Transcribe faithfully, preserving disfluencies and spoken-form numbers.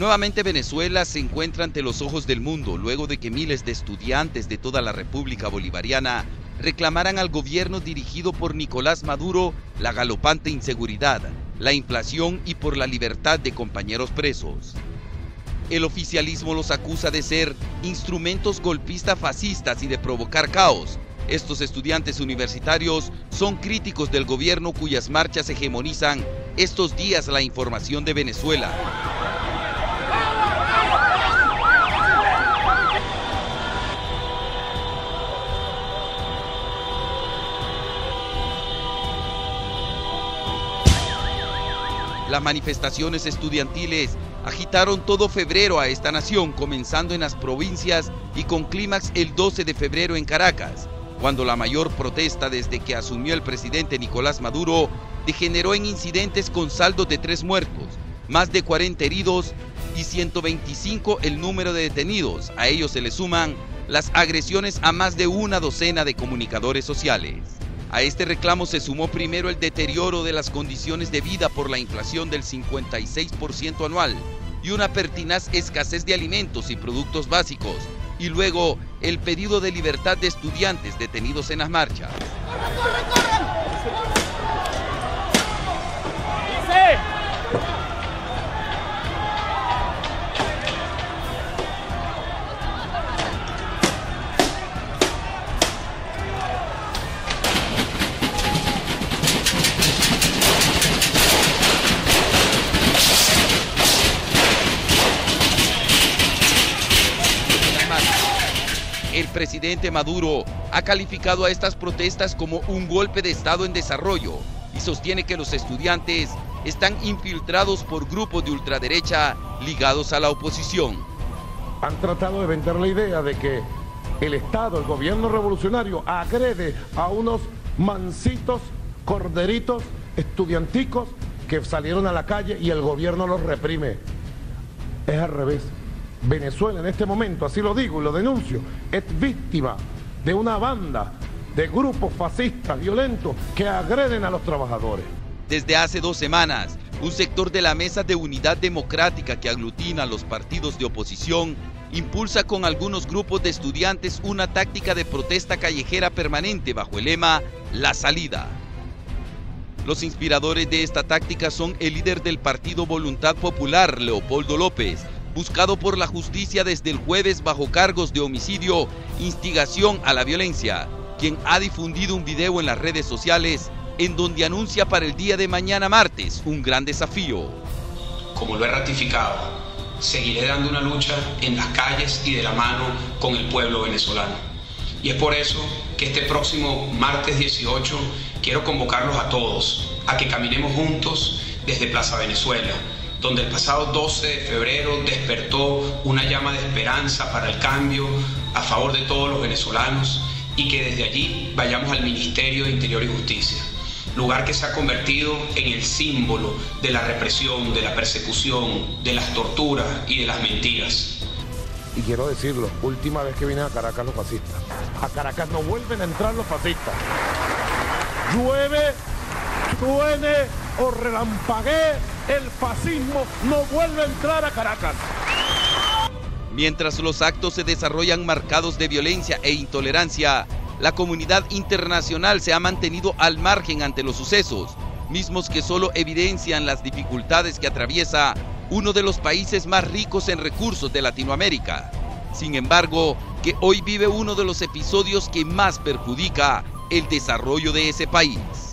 Nuevamente Venezuela se encuentra ante los ojos del mundo luego de que miles de estudiantes de toda la República Bolivariana reclamaran al gobierno dirigido por Nicolás Maduro la galopante inseguridad, la inflación y por la libertad de compañeros presos. El oficialismo los acusa de ser instrumentos golpistas fascistas y de provocar caos. Estos estudiantes universitarios son críticos del gobierno cuyas marchas hegemonizan estos días la información de Venezuela. Las manifestaciones estudiantiles agitaron todo febrero a esta nación, comenzando en las provincias y con clímax el doce de febrero en Caracas, cuando la mayor protesta desde que asumió el presidente Nicolás Maduro degeneró en incidentes con saldos de tres muertos, más de cuarenta heridos y ciento veinticinco el número de detenidos. A ellos se le suman las agresiones a más de una docena de comunicadores sociales. A este reclamo se sumó primero el deterioro de las condiciones de vida por la inflación del cincuenta y seis por ciento anual y una pertinaz escasez de alimentos y productos básicos, y luego el pedido de libertad de estudiantes detenidos en las marchas. ¡Corran, corran, corran! El presidente Maduro ha calificado a estas protestas como un golpe de Estado en desarrollo y sostiene que los estudiantes están infiltrados por grupos de ultraderecha ligados a la oposición. Han tratado de vender la idea de que el Estado, el gobierno revolucionario, agrede a unos mancitos corderitos estudianticos que salieron a la calle y el gobierno los reprime. Es al revés. Venezuela en este momento, así lo digo y lo denuncio, es víctima de una banda de grupos fascistas violentos que agreden a los trabajadores. Desde hace dos semanas, un sector de la Mesa de Unidad Democrática que aglutina a los partidos de oposición impulsa con algunos grupos de estudiantes una táctica de protesta callejera permanente bajo el lema La Salida. Los inspiradores de esta táctica son el líder del Partido Voluntad Popular, Leopoldo López, buscado por la justicia desde el jueves bajo cargos de homicidio, instigación a la violencia, quien ha difundido un video en las redes sociales en donde anuncia para el día de mañana martes un gran desafío. Como lo he ratificado, seguiré dando una lucha en las calles y de la mano con el pueblo venezolano. Y es por eso que este próximo martes dieciocho quiero convocarlos a todos a que caminemos juntos desde Plaza Venezuela, donde el pasado doce de febrero despertó una llama de esperanza para el cambio a favor de todos los venezolanos, y que desde allí vayamos al Ministerio de Interior y Justicia, lugar que se ha convertido en el símbolo de la represión, de la persecución, de las torturas y de las mentiras. Y quiero decirlo, última vez que vienen a Caracas los fascistas. A Caracas no vuelven a entrar los fascistas. Llueve, truene o relampaguee, el fascismo no vuelve a entrar a Caracas. Mientras los actos se desarrollan marcados de violencia e intolerancia, la comunidad internacional se ha mantenido al margen ante los sucesos, mismos que solo evidencian las dificultades que atraviesa uno de los países más ricos en recursos de Latinoamérica. Sin embargo, que hoy vive uno de los episodios que más perjudica el desarrollo de ese país.